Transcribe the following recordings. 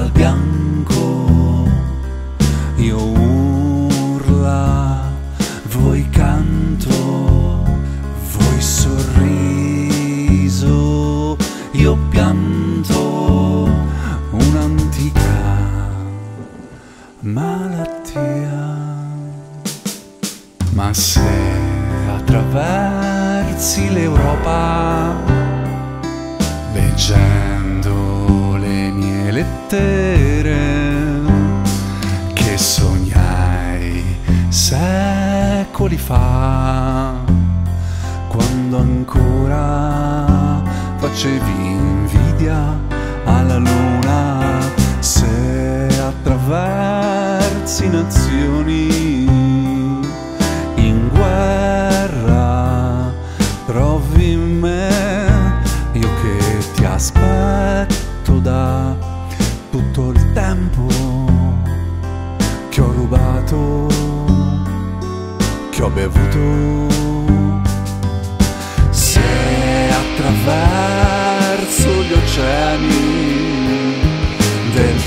al bianco, io urla, voi canto, voi sorriso, io pianto, un'antica malattia. Ma se attraversi l'Europa leggendo le mie lettere che sognai secoli fa, quando ancora facevi invidia alla luna, se attraversi nazioni in guerra, trovi me, io che ti aspetto da tutto il tempo che ho rubato, che ho bevuto. Se attraverso gli oceani del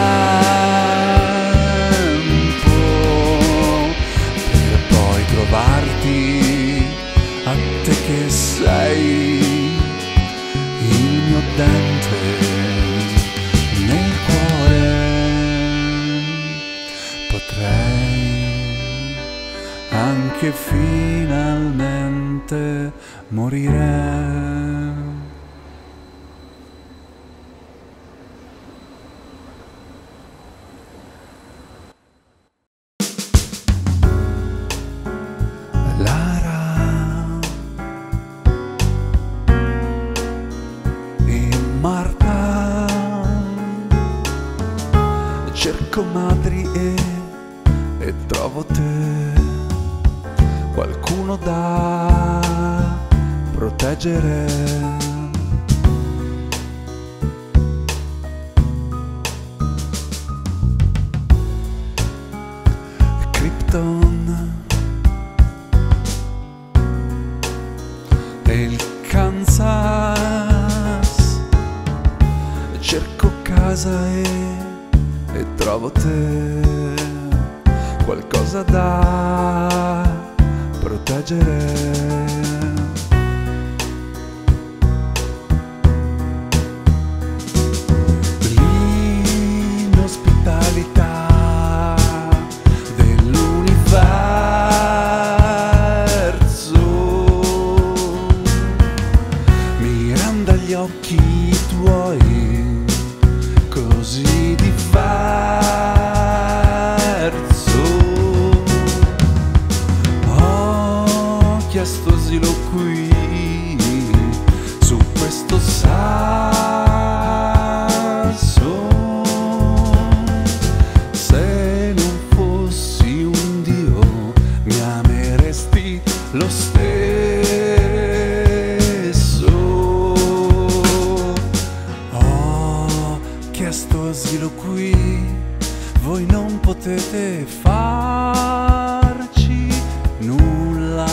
tempo per poi trovarti a te che sei il mio dente nel cuore, potrei anche finalmente morire. Lara e Marta, cerco madri e trovo te, qualcuno da proteggere. Krypton e il Kansas, cerco casa e trovo te, qualcosa da proteggere. L'inospitalità dell'universo mi rende gli occhi tuoi così diverso. Ho chiesto asilo qui su questo sasso. Se non fossi un dio mi ameresti lo stesso. Ho chiesto asilo qui, voi non potete farci nulla.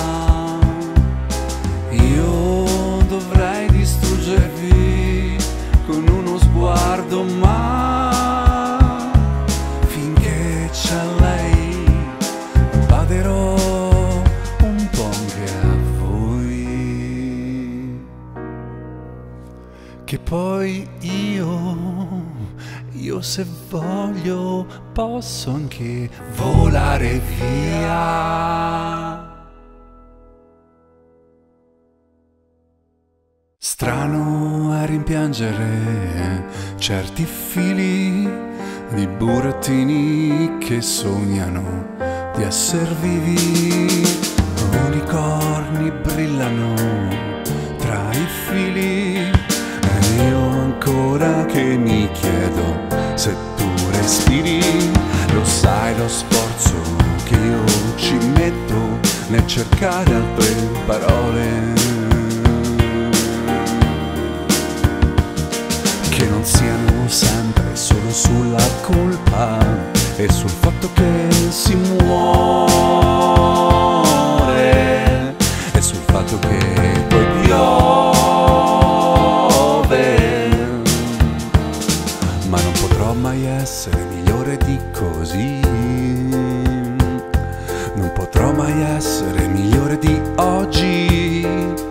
Io dovrei distruggervi con uno sguardo, ma finché c'è lei baderò un po' anche a voi. Che poi io se voglio posso anche volare via. Strano a rimpiangere certi fili di burattini che sognano di esser vivi. Unicorni brillano tra i fili e io ancora che mi chiedo se tu respiri. Lo sai lo sforzo che io ci metto nel cercare altre parole che non siano sempre solo sulla colpa e sul fatto che si muore e sul fatto che poi piove, ma non potrò potrò mai essere migliore di così. Non potrò mai essere migliore di oggi.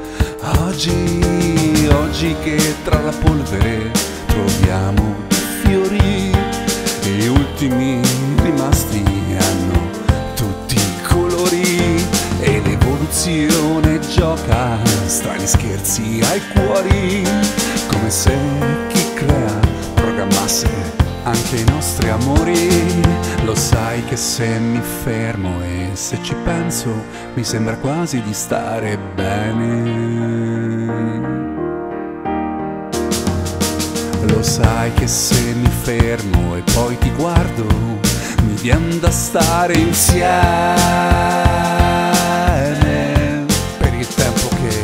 Oggi che tra la polvere troviamo fiori e gli ultimi rimasti hanno tutti i colori e l'evoluzione gioca strani scherzi ai cuori, come se chi crea programmasse anche i nostri amori. Lo sai che se mi fermo e se ci penso mi sembra quasi di stare bene. Lo sai che se mi fermo e poi ti guardo mi viene da stare insieme per il tempo che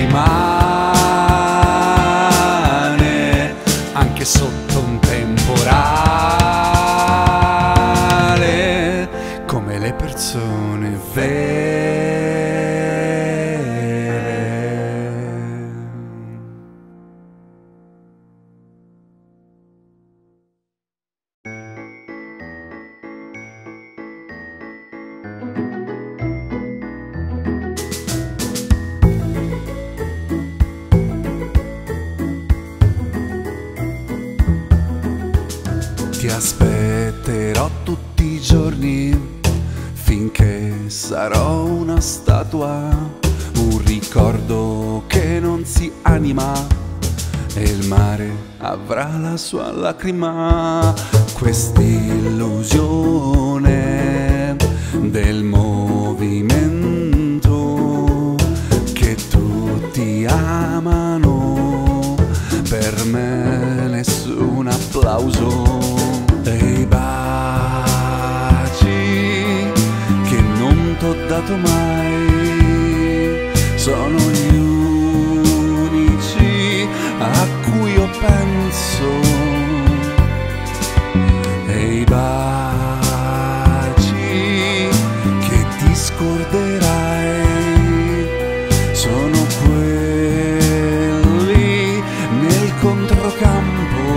rimane, anche sotto un temporale, come le persone vere. Ti aspetterò tutti i giorni finché sarò una statua, un ricordo che non si anima e il mare avrà la sua lacrima. Quest'illusione del movimento che tutti amano, per me nessun applauso. E i baci che non t'ho dato mai sono gli unici a cui io penso. E i baci che ti scorderai sono quelli nel controcampo.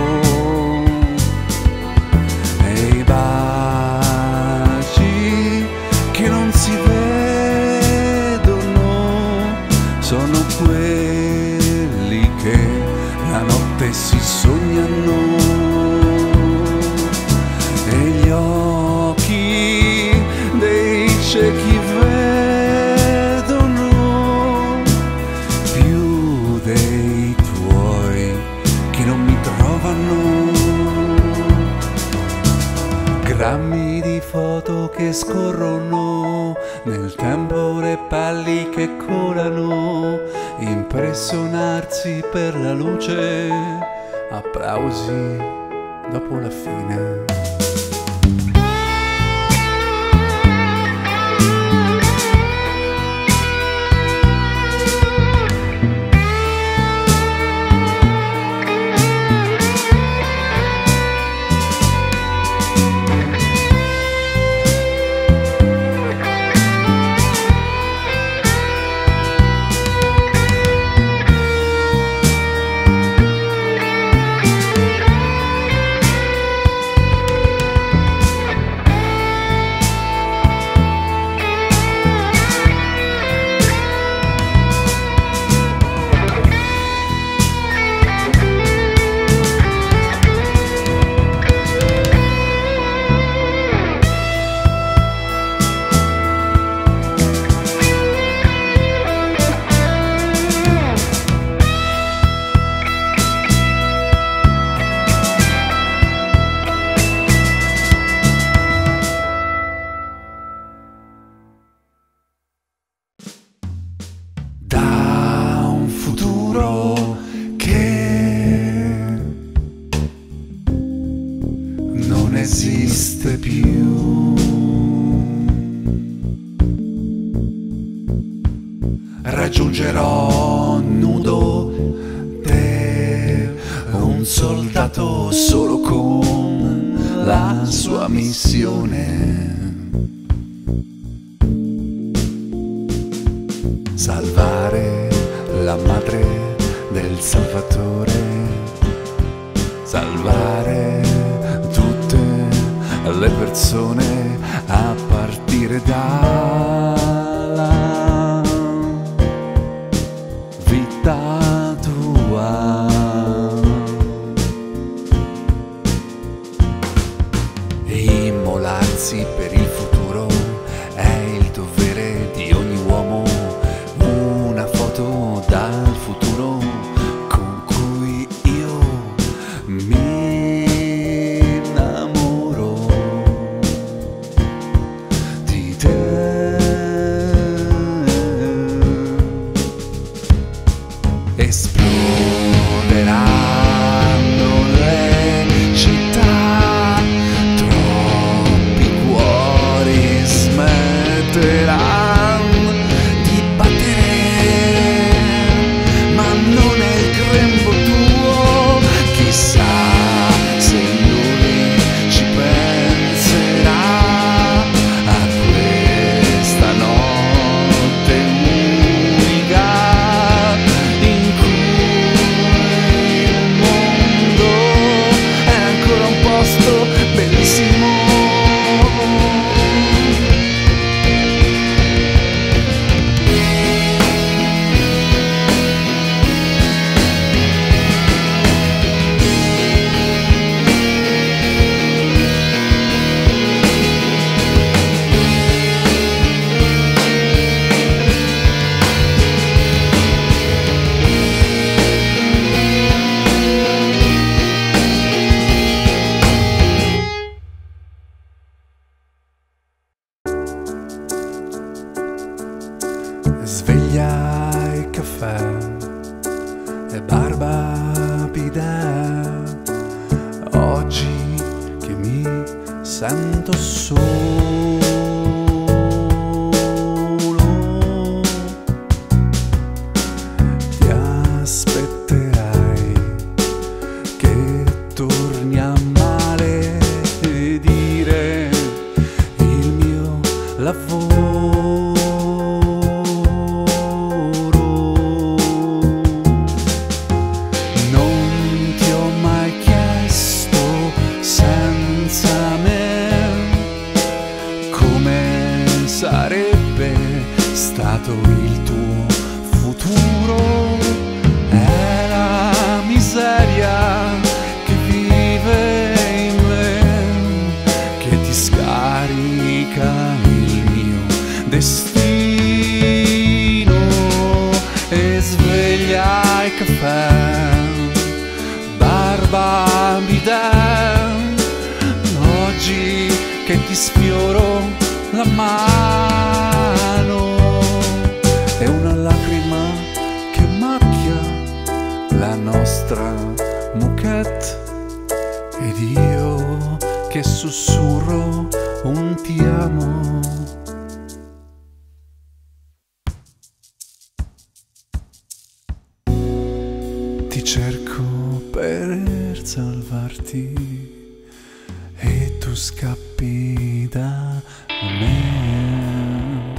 Sono quelli che la notte si sognano e gli occhi dei ciechi vedono più dei tuoi che non mi trovano. Grammi di foto che scorrono nel tempo, repelli che colano, impressionarsi per la luce, applausi dopo la fine. Esiste più. Raggiungerò nudo te, un soldato solo con la sua missione: salvare la madre del Salvatore, salvare le persone a partire dalla vita tua. Immolarsi per il futuro è il dovere di ogni uomo. Una foto dal futuro con cui io mi innamoro di te. Esploderanno le città, troppi cuori smetteranno di battere, ma non è il grembo tuo. Chissà se lui ci penserà a questa notte unica in cui il mondo è ancora un posto bellissimo. Sveglia e caffè e barba bidet, oggi che mi sento solo, ti aspetterai che torni a male e dire il mio lavoro. Sarebbe stato il tuo futuro, è la miseria che vive in me, che ti scarica il mio destino. E sveglia il caffè, barba bidet, oggi che ti sfioro la mano, è una lacrima che macchia la nostra moquette, ed io che sussurro un ti amo. Ti cerco per salvarti e tu scappi da me.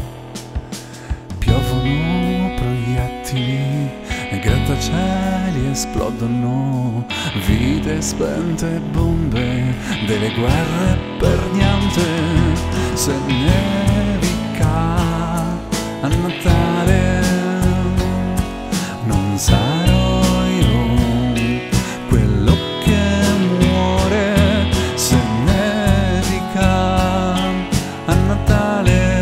Piovono proiettili e grattacieli esplodono, vite spente, bombe delle guerre per niente. Se nevica a Natale non sarò io quello che muore. Se nevica a Natale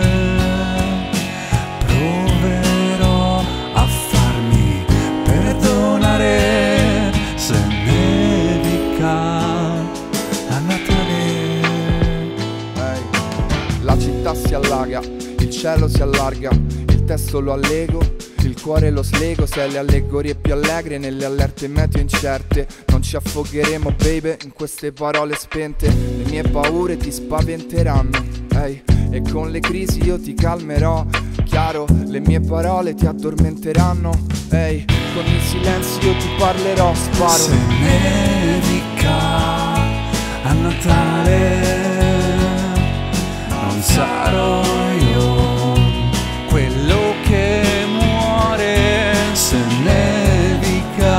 proverò a farmi perdonare. Se nevica a Natale. La città si allaga, il cielo si allarga, il testo lo allego, il cuore lo slego. Se le allegorie più allegre nelle allerte meteo incerte, non ci affogheremo baby in queste parole spente. Le mie paure ti spaventeranno, e con le crisi io ti calmerò. Chiaro, le mie parole ti addormenteranno, con il silenzio io ti parlerò. Sparo. Se nevica a Natale non sarò io quello che muore. Se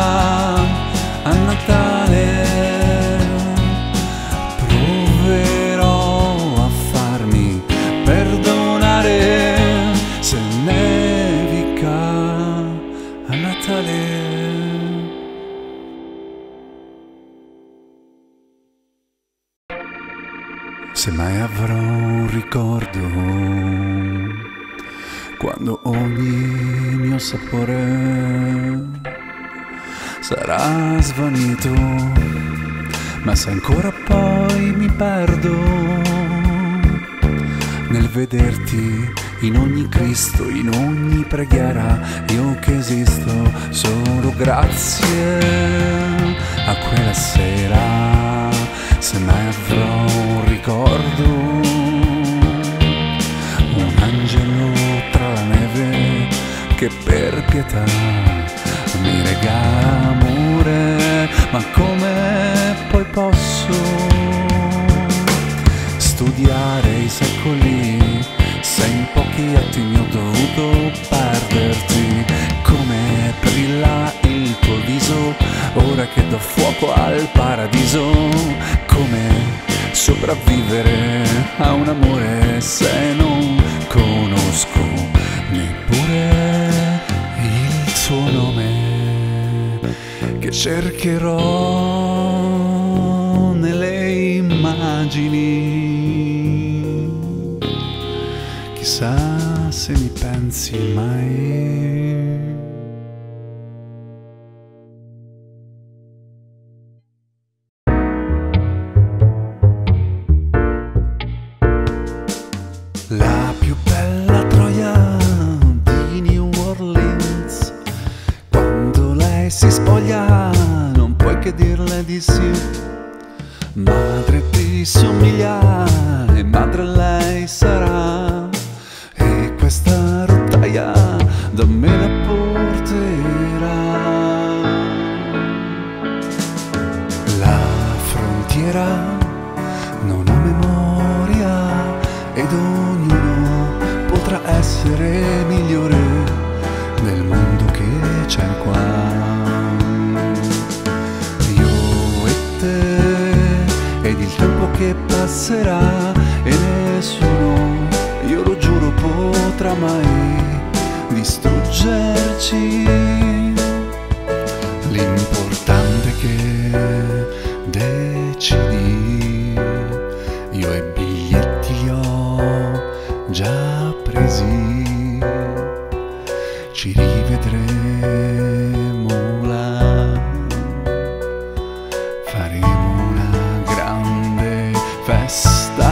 nevica a Natale proverò Se mai avrò un ricordo, quando ogni mio sapore sarà svanito, ma se ancora poi mi perdo nel vederti in ogni Cristo, in ogni preghiera, io che esisto solo grazie a quella sera. Se mai avrò un ricordo, un angelo tra la neve che per pietà mi regala amore, ma come poi posso studiare i secoli se in pochi attimi ho dovuto perderti? Come brilla il tuo viso ora che do fuoco al paradiso? Come sopravvivere a un amore se non conosco neppure il suo nome? Che cercherò nelle immagini, chissà se mi pensi mai. La più bella troia di New Orleans, quando lei si spoglia non puoi che dirle di sì. Madre ti somiglia e madre lei sarà, e questa rotaia da me la porterà. La frontiera non ha memoria ed ognuno potrà essere migliore del mondo che c'è qua. Io e te ed il tempo che passerà e nessuno, io lo giuro, potrà mai distruggerci. L'importante è che decidi, io e biglietti li ho già presi, ci rivedremo là, faremo una grande festa.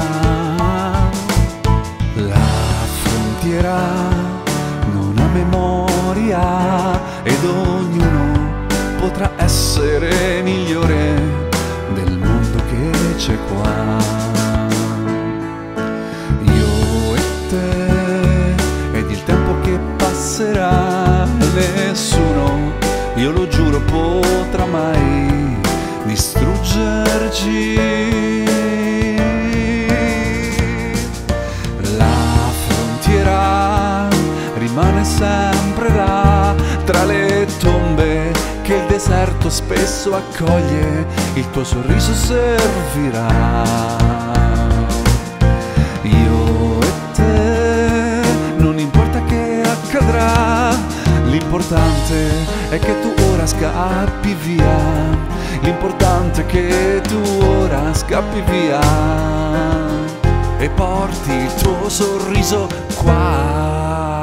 La frontiera non ha memoria ed ognuno potrà essere migliore del mondo che c'è qua. Ed il tempo che passerà nessuno, io lo giuro, potrà mai distruggerci. La frontiera rimane sempre là, tra le tombe che il deserto spesso accoglie, il tuo sorriso servirà. L'importante è che tu ora scappi via, l'importante è che tu ora scappi via e porti il tuo sorriso qua.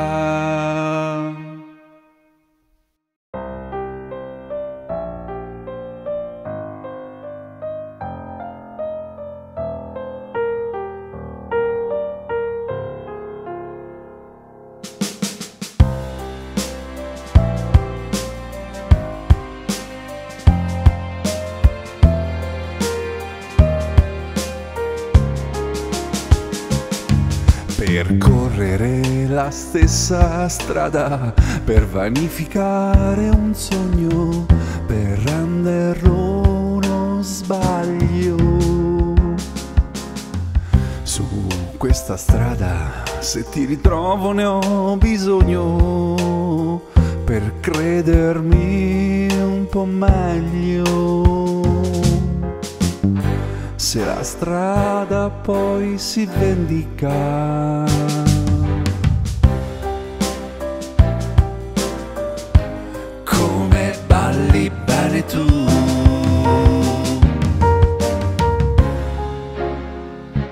Percorrere la stessa strada per vanificare un sogno, per renderlo uno sbaglio. Su questa strada, se ti ritrovo, ne ho bisogno per credermi un po' meglio. Se la strada poi si vendica, come balli bene tu.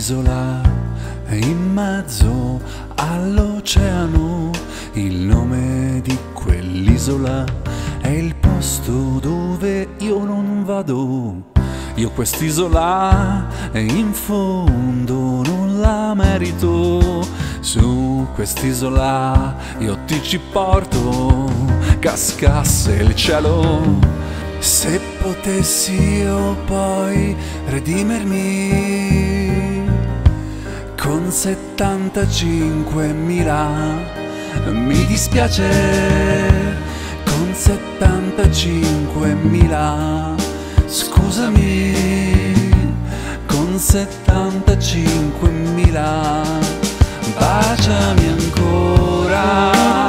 quest'isola in mezzo all'oceano. Il nome di quell'isola è il posto dove io non vado. Io quest'isola in fondo non la merito. Su quest'isola io ti ci porto, cascasse il cielo. Se potessi io poi redimermi con 75.000, mi dispiace, con 75.000, scusami, con 75.000, baciami ancora.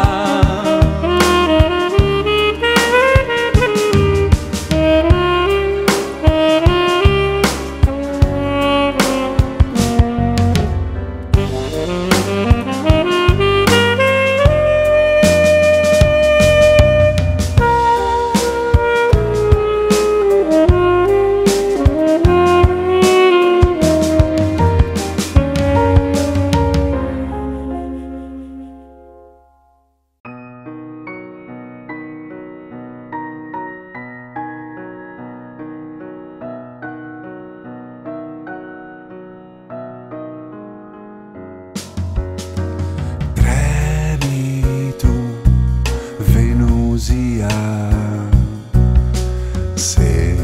Se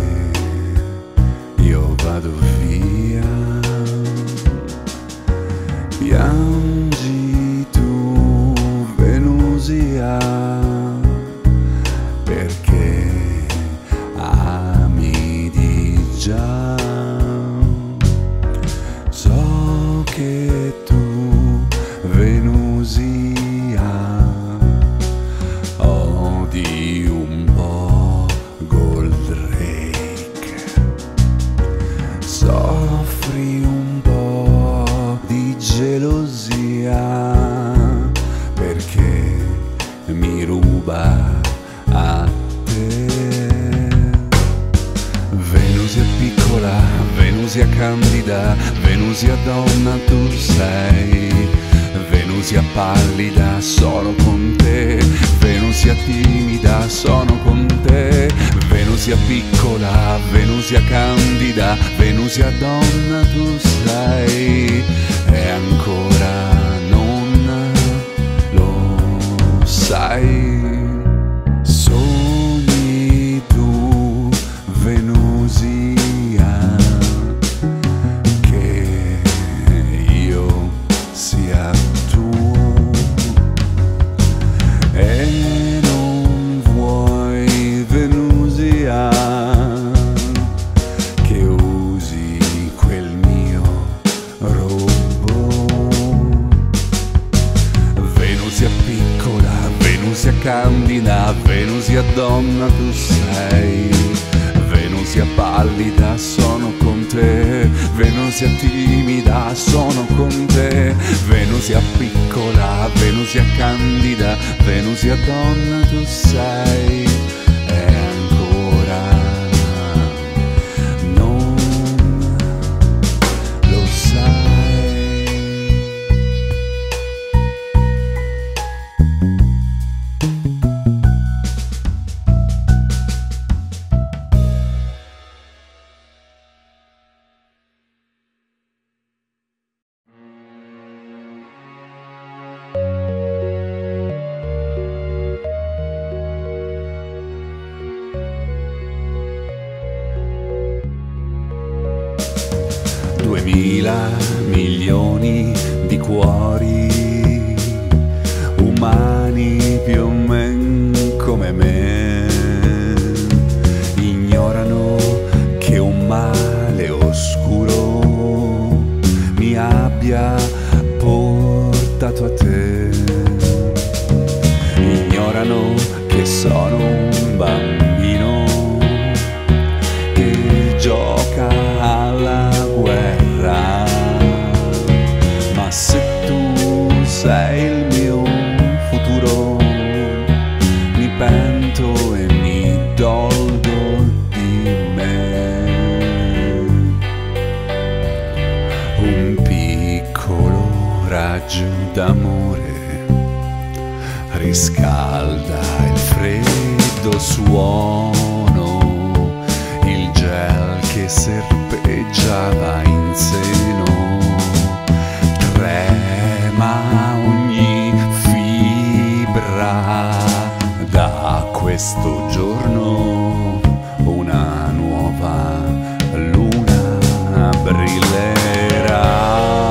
io vado via, piangi tu, Venusia, perché ami di già. So che tu, Venusia, odi un po' Goldrake, soffri un po' di gelosia perché mi ruba a te. Venusia piccola, Venusia candida, Venusia donna tu sei. Venusia pallida, sono con te. Venusia timida, sono con te. Venusia piccola, Venusia candida, Venusia donna tu sei. E ancora non lo sai. Sogni tu, Venusia, che io sia tuo. E non vuoi, Venusia, che usi quel mio robot. Venusia piccola, Venusia candida, Venusia donna tu sei. Venusia pallida, sono con te. Venusia timida, sono con te. Venusia piccola, Venusia candida, Venusia donna tu sei. E ancora non lo sai. 2000 milioni di cuori umani più o meno come me ignorano che un male oscuro mi abbia portato a te. Ignorano che sono un bambino che gioca alla guerra, ma se tu sei il mio futuro viaggio d'amore riscalda il freddo suono, il gel che serpeggiava in seno, trema ogni fibra da questo giorno, una nuova luna brillerà.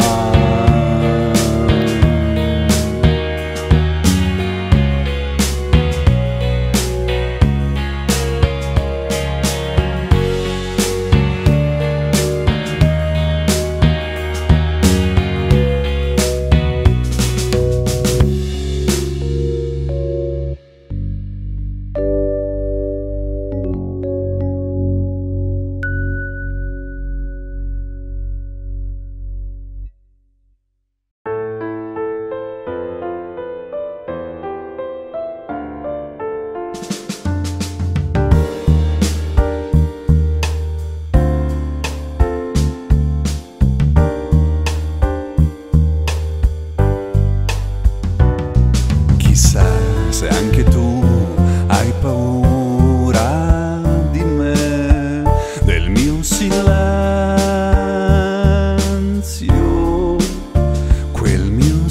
Se anche tu hai paura di me, del mio silenzio, quel mio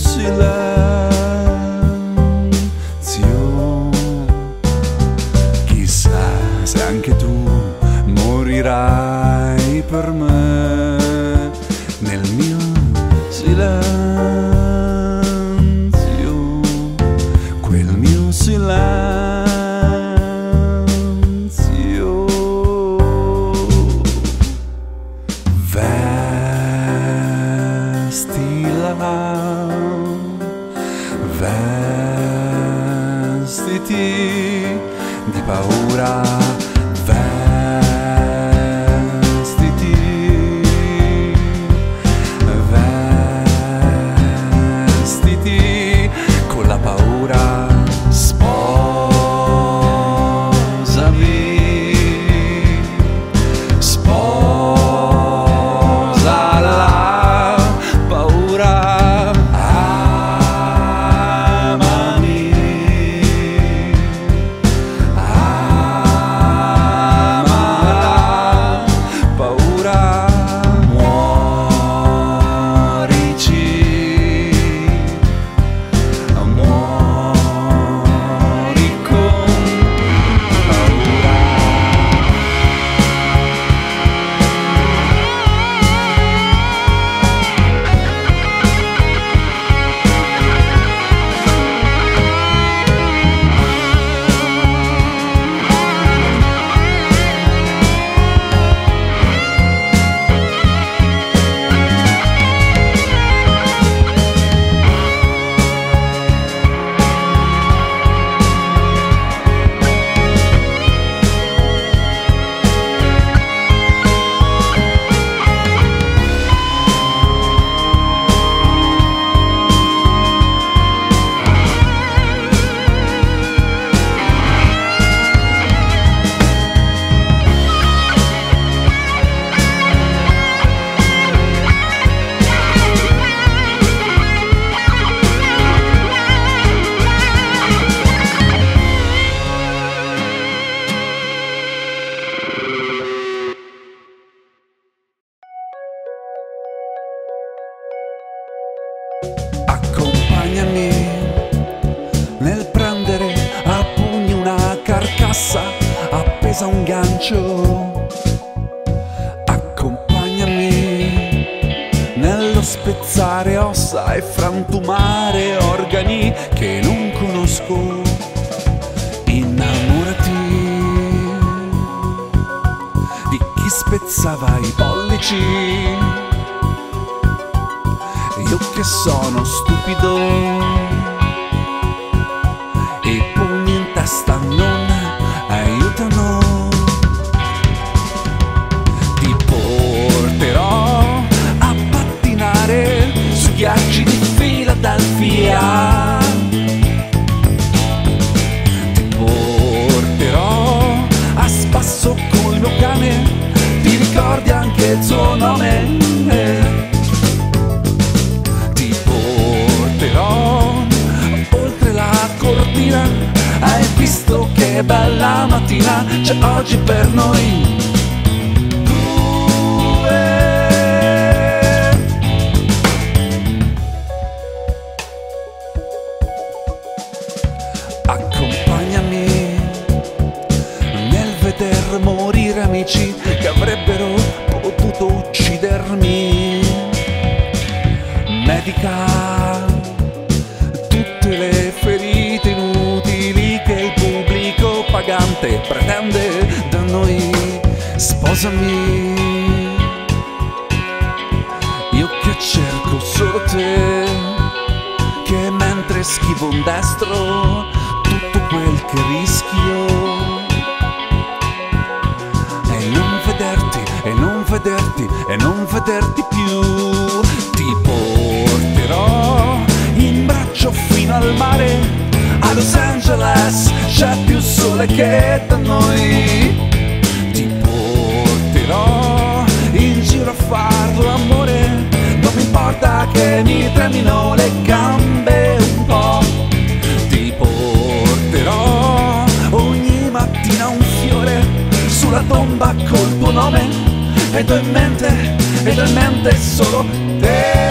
silenzio, chissà se anche tu morirai per me, nel mio silenzio. Silenzio, vestiti di paura, vestiti con la paura. Accompagnami nel prendere a pugni una carcassa appesa a un gancio. Accompagnami nello spezzare ossa e frantumare organi che non conosco. Innamorati di chi spezzava i pollici. Io che sono stupido, i pugni in testa non aiutano. Ti porterò a pattinare su ghiacci di Philadelphia. Ti porterò a spasso col mio cane, ti ricordi anche il suo nome. Ti porterò visto che bella mattina c'è oggi per noi. Accompagnami nel veder morire amici che avrebbero potuto uccidermi. Medica tutte le ferite inutili che il pubblico pagante pretende da noi. Sposami, io che cerco solo te, che mentre schivo un destro tutto quel che rischio, e non vederti, e non vederti, e non vederti più. Ti porterò in braccio fino al mare, a Los Angeles c'è più sole che da noi. Ti porterò in giro a far l'amore, non mi importa che mi tremino le gambe un po'. Ti porterò ogni mattina un fiore sulla tomba col tuo nome, ed ho in mente solo te.